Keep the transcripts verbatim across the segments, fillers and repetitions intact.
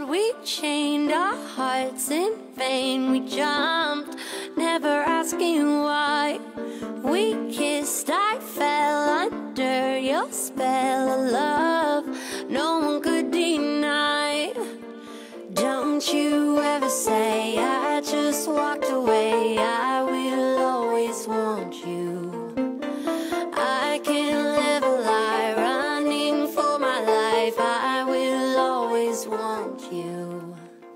we chained our hearts in vain. We jumped, never asking why. We kissed, I fell under your spell of love no one could deny. Don't you ever say I just walked away. I will always want you. I can't live a lie, running for my life. I will always want you.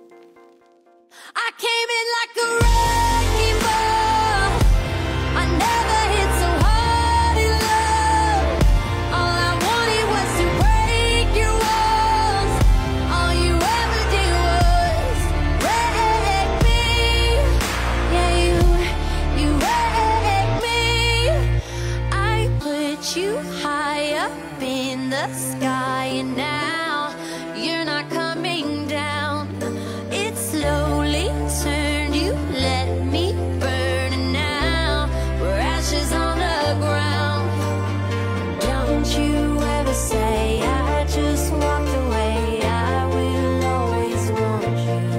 I came in like a wrecking ball. I never hit so hard in love. All I wanted was to break your walls. All you ever did was wreck me. Yeah, you, you wrecked me. I put you high up in the sky, and now you're not coming down. It slowly turned, you let me burn, and now we're ashes on the ground. Don't you ever say I just walked away. I will always want you.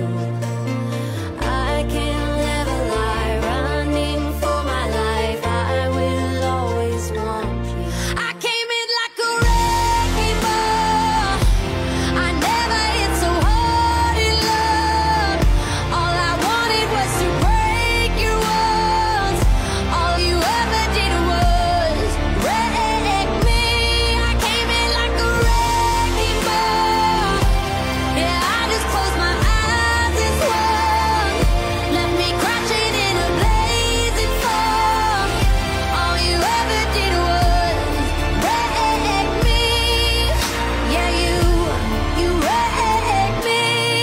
I can't live a lie, running for my life. I will always want you. I came in like a wrecking ball. I never hit so hard in love. All I wanted was to break your walls. All you ever did was wreck me. I came in like a wrecking ball. Yeah, I just closed my eyes and swung. Left me crashing in a blazing fall. All you ever did was wreck me. Yeah, you, you wrecked me.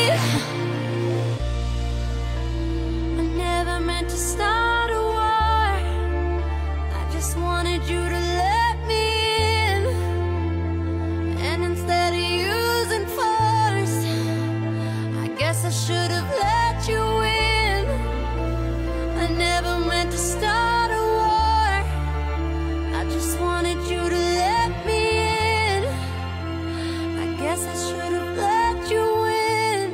I never meant to start a war. I just wanted you to let me in. And instead of using force, I guess I should have let you in. I never meant to start a war. I just wanted you to let me in. I guess I should have let you in.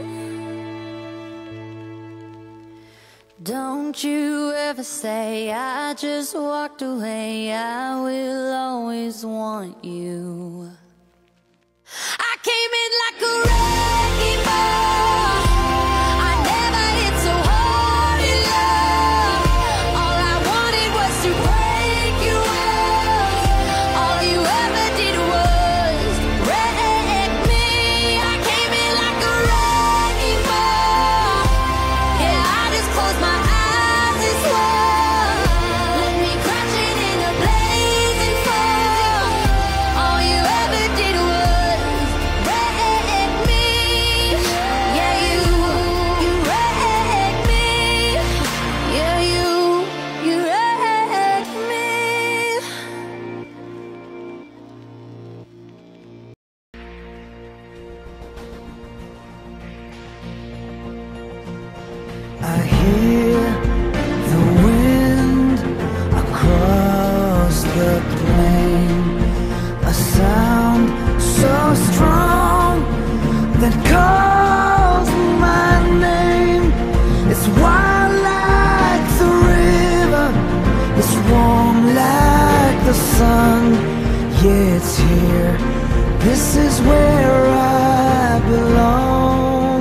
Don't you ever say I just walked away. I will always want you. I came in like a wrecking ball. I never hit so hard in love. All I wanted was to break your walls. All you ever did was wreck me. I came in like a wrecking ball. Yeah, I just closed my eyes and swung. Let me crashing in a blazing fall. All you ever did was wreck me. Yeah, you, you wrecked me. Yeah, you, you wrecked me. I hear the wind across the plain, a sound so strong that calls my name. It's wild like the river, it's warm like the sun. Yeah, it's here, this is where I belong.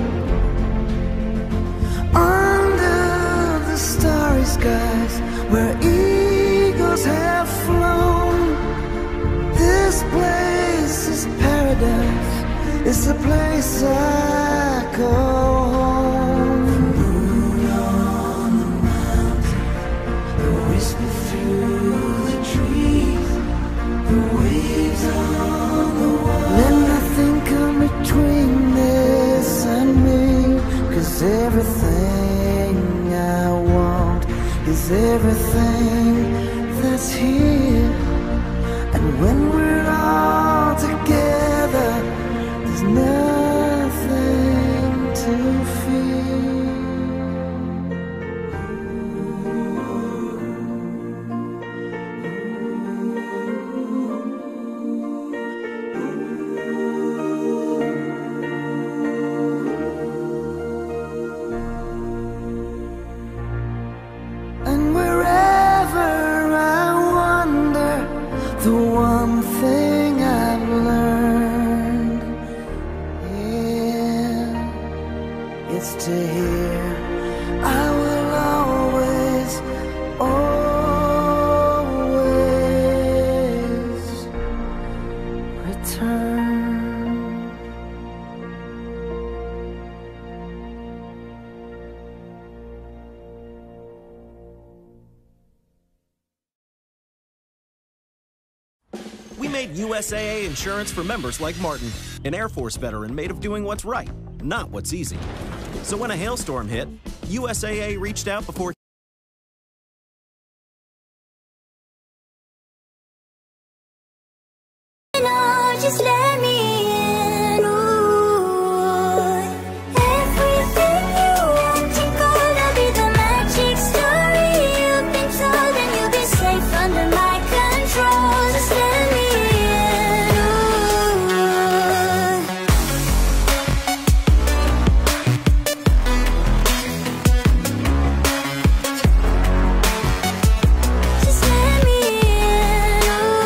Under the starry skies where eagles have flown, this place is paradise. It's the place I call home. The moon on the mountain, the whisper through the trees, the waves on the water. Let nothing come between this and me, 'cause everything I want is everything that's here. And when we're all together, there's nothing to fear. made U S A A insurance for members like Martin, an Air Force veteran made of doing what's right, not what's easy. So when a hailstorm hit, U S A A reached out before just let me in, ooh. Everything you want to gonna be the magic story you've been told, and you'll be safe under my control. Just let me in, ooh. Just let me in,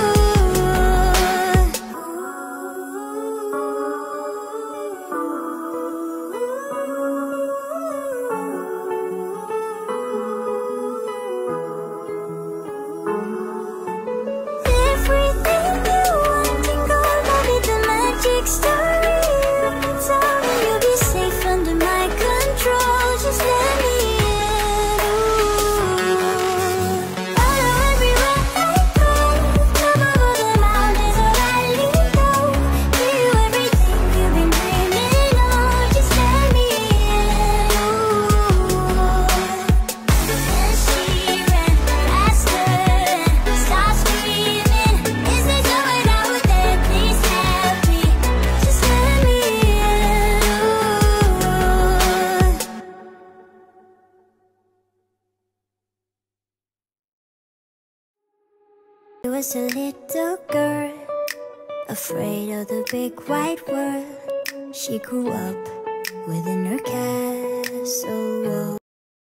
everything you want and gonna be the magic story you've been told, and you'll be safe under my control. Just let me in, ooh. Follow everywhere I go, climb over the mountains or valley low. Give you everything you've been dreaming of. Just let me in, ooh. And she ran faster and starts screaming, is there someone out there? Please help me. Just let me in, ooh. She was a little girl, afraid of the big white world. She grew up within her castle wall.